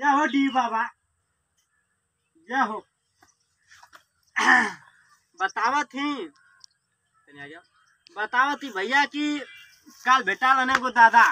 जय हो डी बाबा, जय हो। बतावा थी भैया कि कल बेटा लने को दादा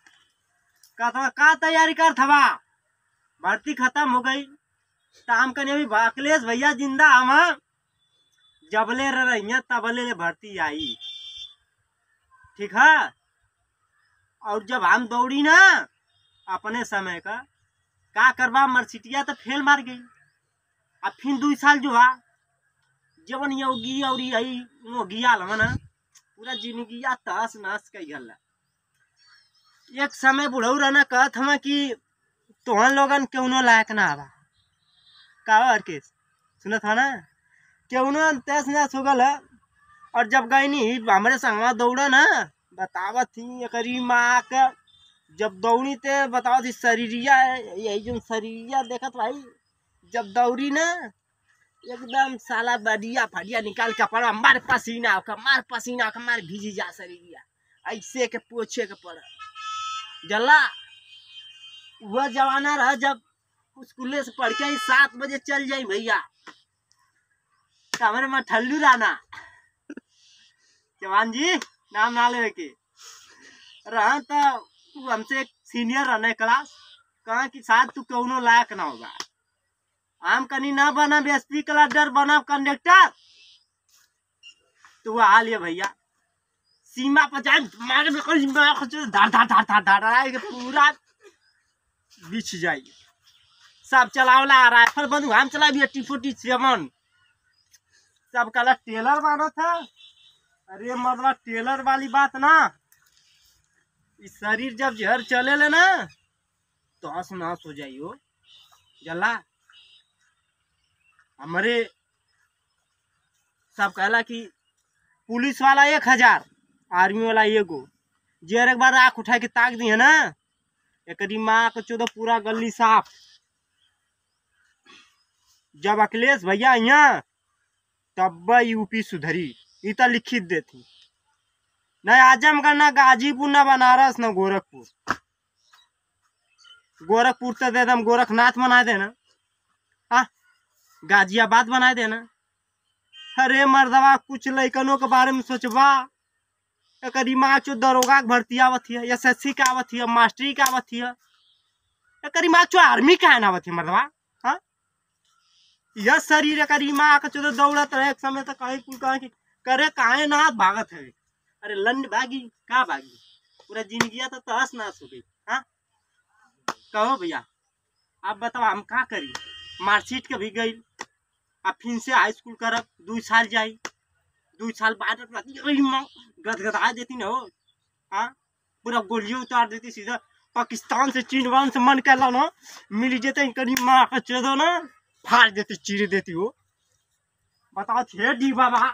का तैयारी कर थवा, भर्ती खत्म हो गई तो हम कने अभी अखिलेश भैया जिंदा हम जबले रही तबले ले भर्ती आई, ठीक है। और जब हम दौड़ी ना अपने समय का करवा मर्सिटिया तो फेल मार गई। अब फिर 2 साल जो है जवन योगी और यही मोगिया ना पूरा जिंदगी तहस नहस कई गल। एक समय बुढ़ऊ रहना कहत हम कि तोहन लोगन क्यों लायक ना आवा का के सुनत है ना, क्यों तहस नहस हो गल। और जब गई नी हमारे संगवा दौड़ा ना बतावत थी करी माँ का जब दौड़ी ते बताओ थी शरीरिया यही जो शरीरिया देखत भाई जब दौड़ी ना एकदम साला बढ़िया फड़िया निकाल के पड़ा मार पसीना मार भीजी जा शरीरिया ऐसे के पोछे के पड़ा जला। वह जमाना रहा जब स्कूल से पढ़ के 7 बजे चल जाई भैया कमरे में ठल्लू राना जवान जी नाम ना ले के रहा तो हमसे एक सीनियर रहने क्लास कहा कि शायद तू क्यों लायक ना होगा, हम कहीं ना बना एसपी कलेक्टर बना कंडक्टर। तो वह हाल है भैया सीमा पर जाए धड़ पूरा बिछ जाइए। सब चलावला राइफल बंदूक हम चला भी 47 सब कल टेलर बना था। अरे मतलब टेलर वाली बात ना, इस शरीर जब जहर चले ले ना तो हंस नहस हो जाइयो जला। हमारे सब कहला कि पुलिस वाला 1000 आर्मी वाला 1 जेर एक बार आँख उठा के ताक दी है ना एक माँ को 14 पूरा गली साफ। जब अखिलेश भैया यहाँ तब यूपी सुधरी इतना लिखित देती न आजमगढ़ न गाजीपुर न बनारस न गोरखपुर। गोरखपुर तो दे दम गोरखनाथ बना देना, हाँ गाजियाबाद बना देना। अरे मर्दवा कुछ लइकनों के बारे में सोचवा एक माँ चो दरोगा के भर्ती आवत है SSC का आवत है मास्टरी का आवत है एक माँ चो आर्मी का है आवत है मर्दवा। हाँ यह शरीर एक माँ का चो दौड़त रहे एक समय तो कहीं कुल कहे करे काहे ना भागत है। अरे लंड भागी का भागी पूरा जिंदगी तो तहस नहस हो गई। हाँ कहो भैया आप बताओ हम का करी, मार्कशीट के भी गई अब फिर से हाई स्कूल करब 2 साल जाई 2 साल बाद गदगदा देती न हो। हाँ पूरा गोलियों उतार देती सीधा पाकिस्तान से चीन वान से मन कर ना मिल जेते करी माँ का चोदो ना फाड़ देती चीर देती हो। बताओ थे डी बाबा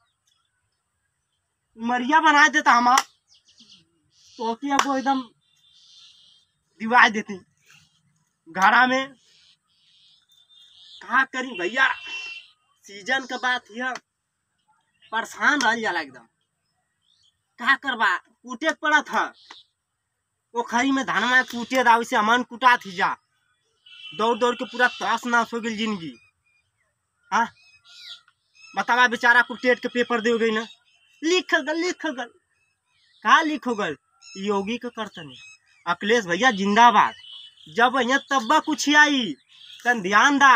मरिया बना देता हम तो को एकदम दिवा देती घड़ा में। कहा करी भैया सीजन के बात यह परेशान रह जाला एकदम का करवा कूटे पड़ा था ओखरी में धानमा कूटे दाव से अमन कुटा थी जा दौड़ दौड़ के पूरा त्रास नाश हो गई जिंदगी। हाँ बतावा बेचारा को टेट के पेपर दे गई ना लिख गल कहा लिख हो गल योगी के करतनी अखिलेश भैया जिंदाबाद। जब यहाँ तब्बा कुछ आई तन ध्यान दा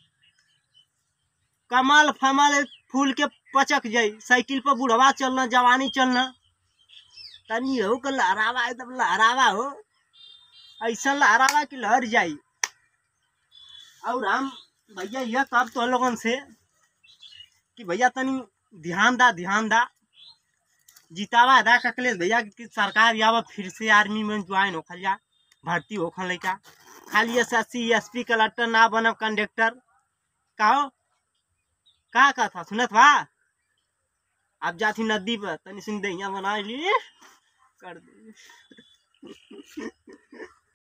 कमल फमल फूल के पचक जाई साइकिल पर बुढ़वा चलना जवानी चलना तनी हो के लहरावा एकदम लहरावा हो ऐसा लहरावा कि लहर जाई। और हम भैया यह कब तो लोगन से कि भैया तनी ध्यान दा जितावा अदा अखिलेश भैया की सरकार या फिर से आर्मी में ज्वाइन हो खल जा भर्ती हो खल लैका खाली SSC SP कलेक्टर ना बनब कंडक्टर कहो का था सुनत बा। अब जाती नदी पर तनी सुन दे बना ली कर दे